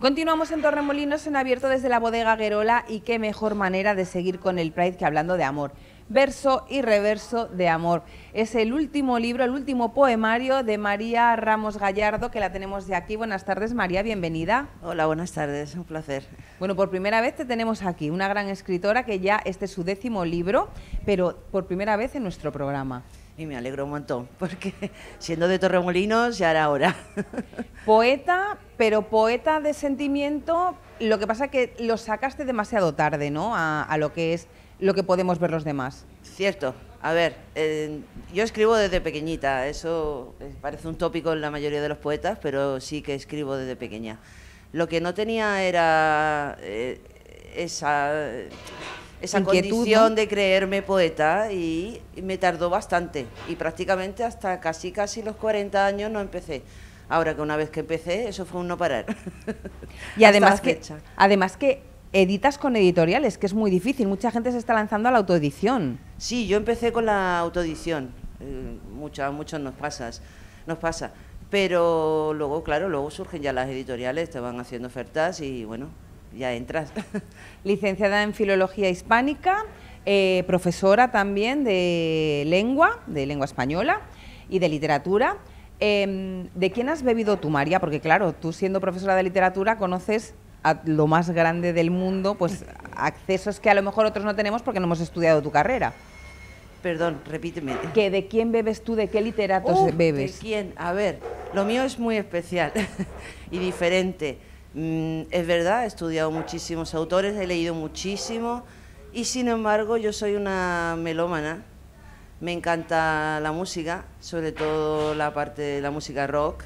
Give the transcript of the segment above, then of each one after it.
Continuamos en Torremolinos en abierto desde la bodega Guerola y qué mejor manera de seguir con el Pride que hablando de amor. Verso y reverso de amor. Es el último libro, el último poemario de María Ramos Gallardo, que la tenemos de aquí. Buenas tardes, María, bienvenida. Hola, buenas tardes, un placer. Bueno, por primera vez te tenemos aquí, una gran escritora que ya este es su 10º libro, pero por primera vez en nuestro programa. Y me alegro un montón, porque siendo de Torremolinos ya era hora. Poeta, pero poeta de sentimiento, lo que pasa es que lo sacaste demasiado tarde, ¿no?, a lo que es lo que podemos ver los demás. Cierto, a ver, yo escribo desde pequeñita, eso parece un tópico en la mayoría de los poetas, pero sí que escribo desde pequeña. Lo que no tenía era esa condición, ¿no?, de creerme poeta, y me tardó bastante y prácticamente hasta casi los 40 años no empecé. Ahora que una vez que empecé, eso fue un no parar. Y además que editas con editoriales, que es muy difícil, mucha gente se está lanzando a la autoedición. Sí, yo empecé con la autoedición, a muchos nos pasa, pero luego, claro, luego surgen ya las editoriales, te van haciendo ofertas y bueno, ya entras. Licenciada en Filología Hispánica, profesora también de lengua española y de literatura. ¿De quién has bebido tú, María? Porque claro, tú siendo profesora de literatura conoces a lo más grande del mundo, pues accesos que a lo mejor otros no tenemos porque no hemos estudiado tu carrera. Perdón, repíteme. ¿Que de quién bebes tú? ¿De qué literatos bebes? ¿De quién? A ver, lo mío es muy especial y diferente. Es verdad, he estudiado muchísimos autores, he leído muchísimo y sin embargo yo soy una melómana. Me encanta la música, sobre todo la parte de la música rock,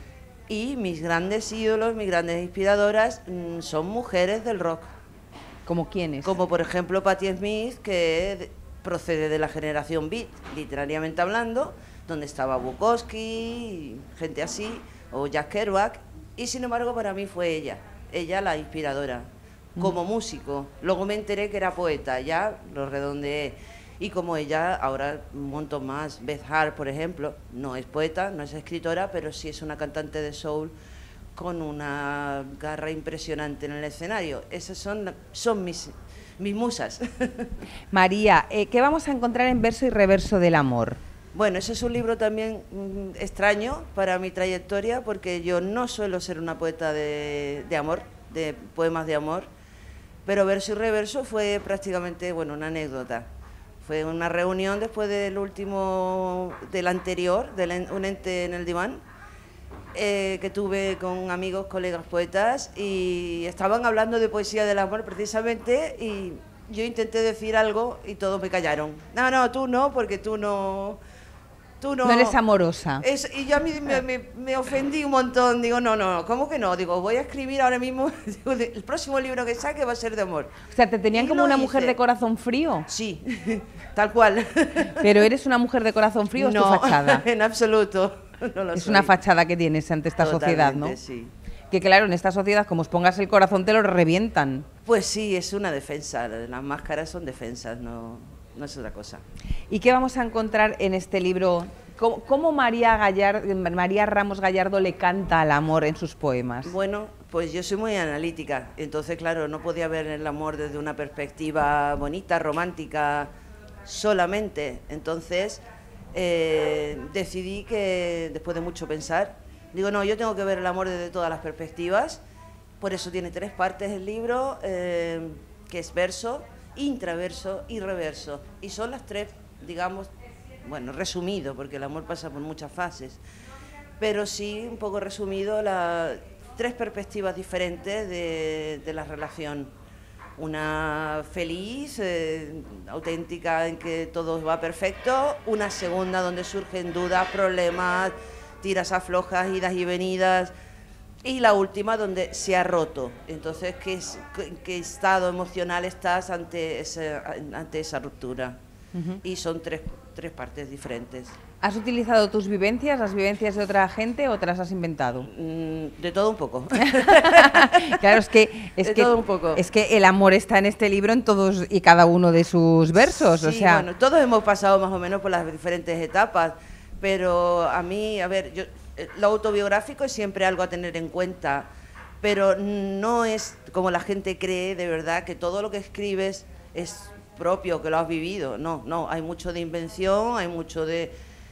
y mis grandes ídolos, mis grandes inspiradoras son mujeres del rock. ¿Como quiénes? Como por ejemplo Patti Smith, que procede de la generación beat, literariamente hablando, donde estaba Bukowski, gente así, o Jack Kerouac, y sin embargo para mí fue ella la inspiradora, como músico. Luego me enteré que era poeta, ya lo redondeé. Y como ella, ahora un montón más. Beth Hart, por ejemplo, no es poeta, no es escritora, pero sí es una cantante de soul con una garra impresionante en el escenario. Esas son mis musas. María, ¿qué vamos a encontrar en Verso y Reverso del Amor? Bueno, ese es un libro también extraño para mi trayectoria, porque yo no suelo ser una poeta de amor, de poemas de amor, pero Verso y Reverso fue prácticamente, bueno, una anécdota. Fue una reunión después del anterior, un ente en el diván, que tuve con amigos, colegas poetas, y estaban hablando de poesía del amor precisamente, y yo intenté decir algo y todos me callaron. No, tú no, porque tú no eres amorosa. Y yo a mí me ofendí un montón. Digo, no, ¿cómo que no? Digo, voy a escribir ahora mismo, el próximo libro que saque va a ser de amor. O sea, ¿te tenían como una mujer de corazón frío? Sí, tal cual. ¿Pero eres una mujer de corazón frío o es tu fachada? En absoluto, no lo es soy. Una fachada que tienes ante esta sociedad, ¿no? Sí. Que claro, en esta sociedad, como os pongas el corazón, te lo revientan. Pues sí, es una defensa. Las máscaras son defensas, no es otra cosa. ¿Y qué vamos a encontrar en este libro? ¿Cómo María Ramos Gallardo le canta al amor en sus poemas? Bueno, pues yo soy muy analítica, entonces claro, no podía ver el amor desde una perspectiva bonita, romántica, solamente. Entonces decidí que, después de mucho pensar, digo, no, yo tengo que ver el amor desde todas las perspectivas. Por eso tiene 3 partes el libro, que es verso, intraverso y reverso. Y son las 3, digamos, bueno, resumido, porque el amor pasa por muchas fases, pero sí, un poco resumido, 3 perspectivas diferentes de la relación. Una feliz, auténtica, en que todo va perfecto. Una segunda donde surgen dudas, problemas, tiras aflojas, idas y venidas. Y la última donde se ha roto. Entonces, ¿qué estado emocional estás ante esa ruptura? Y son 3 partes diferentes. ¿Has utilizado tus vivencias, las vivencias de otra gente, o te las has inventado? De todo un poco. Claro, todo un poco. Es que el amor está en este libro en todos y cada uno de sus versos. Sí, o sea, bueno, todos hemos pasado más o menos por las diferentes etapas, pero a mí, a ver, lo autobiográfico es siempre algo a tener en cuenta, pero no es como la gente cree de verdad, que todo lo que escribes es propio, que lo has vivido. No, hay mucho de invención, hay mucho de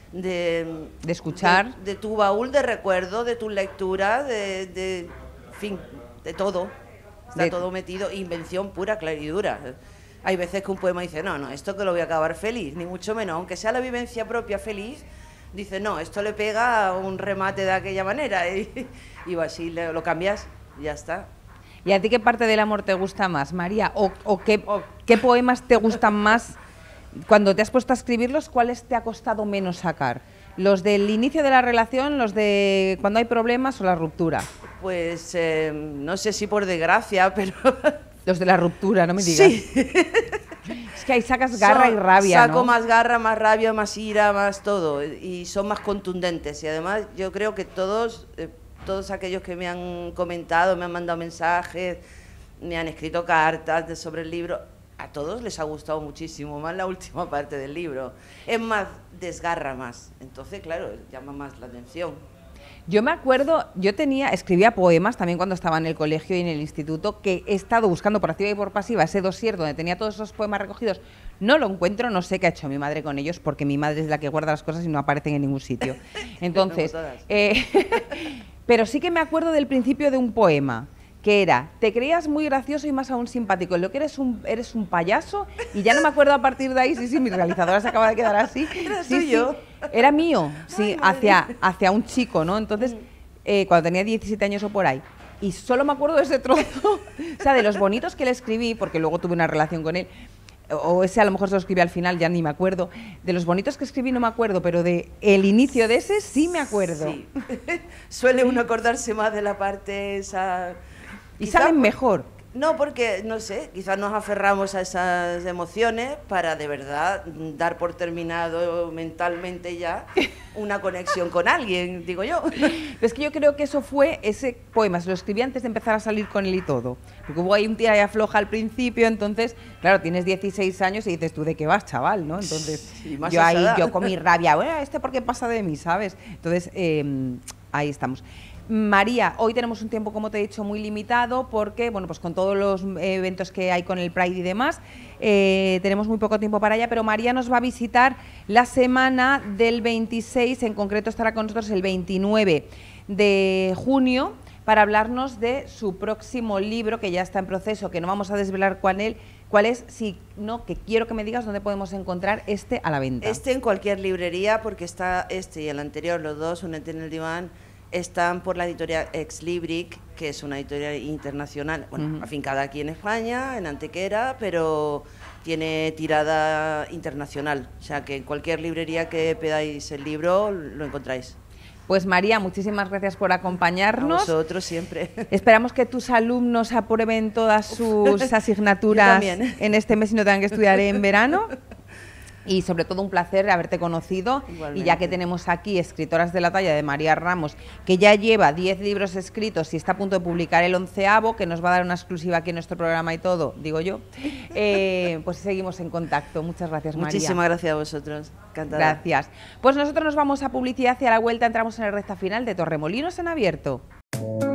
escuchar, de tu baúl de recuerdos, de tus lecturas, en fin, de todo. Está todo metido, invención pura, clara y dura. Hay veces que un poema dice, no, esto que lo voy a acabar feliz, ni mucho menos, aunque sea la vivencia propia feliz, dice, no, esto le pega un remate de aquella manera, y así lo cambias y ya está. ¿Y a ti qué parte del amor te gusta más, María? ¿O qué poemas te gustan más? Cuando te has puesto a escribirlos, ¿cuáles te ha costado menos sacar? ¿Los del inicio de la relación, los de cuando hay problemas o la ruptura? Pues no sé si por desgracia, pero... Los de la ruptura, no me digas. Sí. Es que ahí sacas garra y rabia, Saco ¿no? más garra, más rabia, más ira, más todo. Y son más contundentes. Y además yo creo que todos aquellos que me han comentado, me han mandado mensajes, me han escrito cartas sobre el libro, a todos les ha gustado muchísimo más la última parte del libro. Es más, desgarra más. Entonces, claro, llama más la atención. Yo me acuerdo, escribía poemas también cuando estaba en el colegio y en el instituto, que he estado buscando por activa y por pasiva ese dossier donde tenía todos esos poemas recogidos. No lo encuentro, no sé qué ha hecho mi madre con ellos, porque mi madre es la que guarda las cosas y no aparecen en ningún sitio. Entonces, pero sí que me acuerdo del principio de un poema, que era, te creías muy gracioso y más aún simpático, lo que eres un payaso, y ya no me acuerdo a partir de ahí, sí, mi realizadora se acaba de quedar así. ¿Era sí, tuyo? Sí, era mío, sí, Ay, hacia un chico, ¿no? Entonces, cuando tenía 17 años o por ahí, y solo me acuerdo de ese trozo, o sea, de los bonitos que le escribí, porque luego tuve una relación con él, o ese a lo mejor se lo escribí al final, ya ni me acuerdo. De los bonitos que escribí no me acuerdo, pero de el inicio de ese sí me acuerdo. Sí. Suele uno acordarse más de la parte esa... Y saben mejor. No, porque, no sé, quizás nos aferramos a esas emociones para de verdad dar por terminado mentalmente ya una conexión con alguien, digo yo. Es que yo creo que eso fue, ese poema, se lo escribí antes de empezar a salir con él y todo. Porque hubo ahí un tira y afloja al principio, entonces, claro, tienes 16 años y dices, ¿tú de qué vas, chaval? ¿No? Entonces, sí, yo con mi rabia, bueno, ¿por qué pasa de mí, sabes? Entonces, ahí estamos. María, hoy tenemos un tiempo, como te he dicho, muy limitado porque, bueno, pues con todos los eventos que hay con el Pride y demás, tenemos muy poco tiempo para ella, pero María nos va a visitar la semana del 26, en concreto estará con nosotros el 29 de junio, para hablarnos de su próximo libro, que ya está en proceso, que no vamos a desvelar cuál es, sino que quiero que me digas dónde podemos encontrar este a la venta. Este en cualquier librería, porque está este y el anterior, los dos, Únete en el diván, están por la editorial Ex Libric, que es una editorial internacional, bueno, afincada aquí en España, en Antequera, pero tiene tirada internacional. O sea, que en cualquier librería que pedáis el libro, lo encontráis. Pues María, muchísimas gracias por acompañarnos. A vosotros siempre. Esperamos que tus alumnos aprueben todas sus asignaturas en este mes y no tengan que estudiar en verano. Y sobre todo un placer haberte conocido. Igualmente. Y ya que tenemos aquí escritoras de la talla de María Ramos, que ya lleva 10 libros escritos y está a punto de publicar el 11º, que nos va a dar una exclusiva aquí en nuestro programa y todo, digo yo, pues seguimos en contacto. Muchas gracias, María. Muchísimas gracias a vosotros. Encantada. Gracias. Pues nosotros nos vamos a publicidad y a la vuelta entramos en la recta final de Torremolinos en Abierto.